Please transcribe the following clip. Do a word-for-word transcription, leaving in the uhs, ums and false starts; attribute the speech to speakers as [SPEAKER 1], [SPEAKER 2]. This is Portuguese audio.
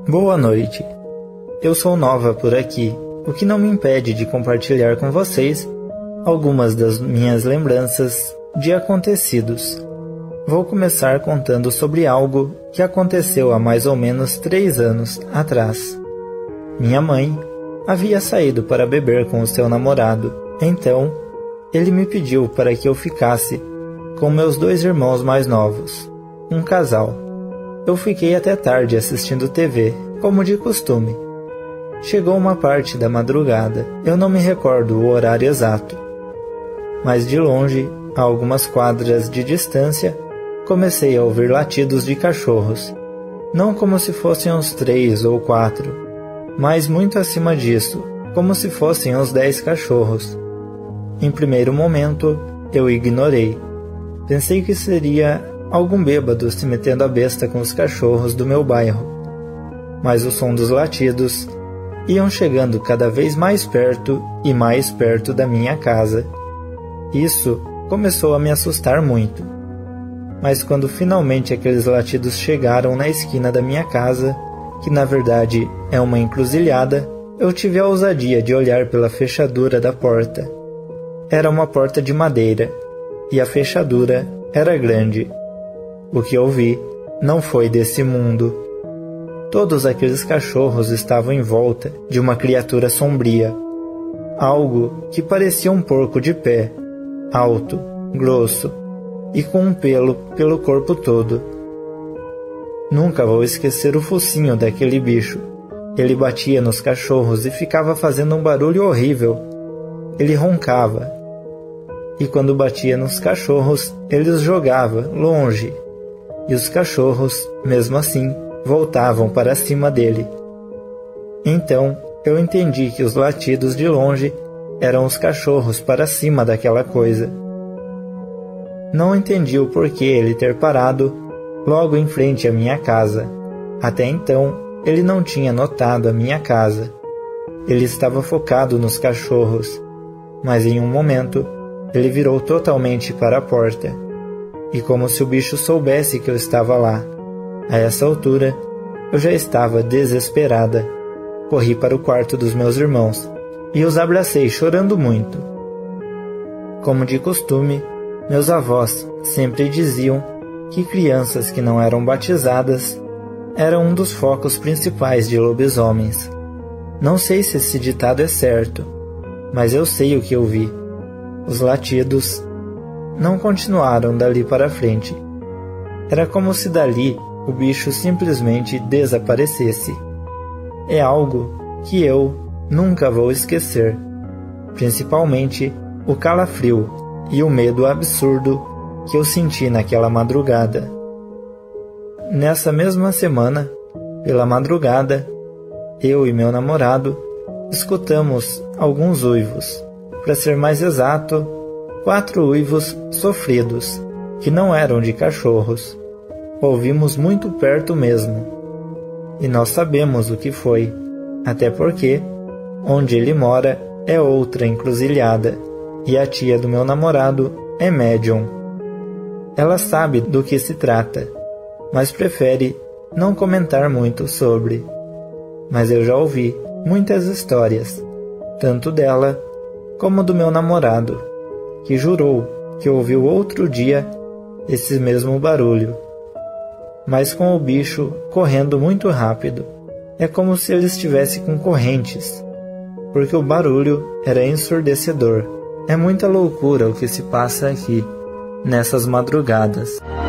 [SPEAKER 1] Boa noite. Eu sou nova por aqui, o que não me impede de compartilhar com vocês algumas das minhas lembranças de acontecidos. Vou começar contando sobre algo que aconteceu há mais ou menos três anos atrás. Minha mãe havia saído para beber com o seu namorado, então ele me pediu para que eu ficasse com meus dois irmãos mais novos, um casal. Eu fiquei até tarde assistindo T V, como de costume. Chegou uma parte da madrugada, eu não me recordo o horário exato. Mas de longe, a algumas quadras de distância, comecei a ouvir latidos de cachorros. Não como se fossem uns três ou quatro, mas muito acima disso, como se fossem uns dez cachorros. Em primeiro momento, eu ignorei. Pensei que seria algum bêbado se metendo a besta com os cachorros do meu bairro. Mas o som dos latidos iam chegando cada vez mais perto e mais perto da minha casa. Isso começou a me assustar muito. Mas quando finalmente aqueles latidos chegaram na esquina da minha casa, que na verdade é uma encruzilhada, eu tive a ousadia de olhar pela fechadura da porta. Era uma porta de madeira, e a fechadura era grande. O que eu vi não foi desse mundo. Todos aqueles cachorros estavam em volta de uma criatura sombria. Algo que parecia um porco de pé, alto, grosso e com um pelo pelo corpo todo. Nunca vou esquecer o focinho daquele bicho. Ele batia nos cachorros e ficava fazendo um barulho horrível. Ele roncava. E quando batia nos cachorros, ele os jogava longe. E os cachorros, mesmo assim, voltavam para cima dele. Então, eu entendi que os latidos de longe eram os cachorros para cima daquela coisa. Não entendi o porquê ele ter parado logo em frente à minha casa. Até então, ele não tinha notado a minha casa. Ele estava focado nos cachorros, mas em um momento, ele virou totalmente para a porta. E como se o bicho soubesse que eu estava lá. A essa altura, eu já estava desesperada. Corri para o quarto dos meus irmãos e os abracei chorando muito. Como de costume, meus avós sempre diziam que crianças que não eram batizadas eram um dos focos principais de lobisomens. Não sei se esse ditado é certo, mas eu sei o que eu vi. Os latidos não continuaram dali para frente. Era como se dali o bicho simplesmente desaparecesse. É algo que eu nunca vou esquecer, principalmente o calafrio e o medo absurdo que eu senti naquela madrugada. Nessa mesma semana, pela madrugada, eu e meu namorado escutamos alguns uivos. Para ser mais exato, quatro uivos sofridos, que não eram de cachorros. Ouvimos muito perto mesmo. E nós sabemos o que foi, até porque, onde ele mora é outra encruzilhada, e a tia do meu namorado é médium. Ela sabe do que se trata, mas prefere não comentar muito sobre. Mas eu já ouvi muitas histórias, tanto dela como do meu namorado, que jurou que ouviu outro dia esse mesmo barulho, mas com o bicho correndo muito rápido. É como se ele estivesse com correntes, porque o barulho era ensurdecedor. É muita loucura o que se passa aqui, nessas madrugadas.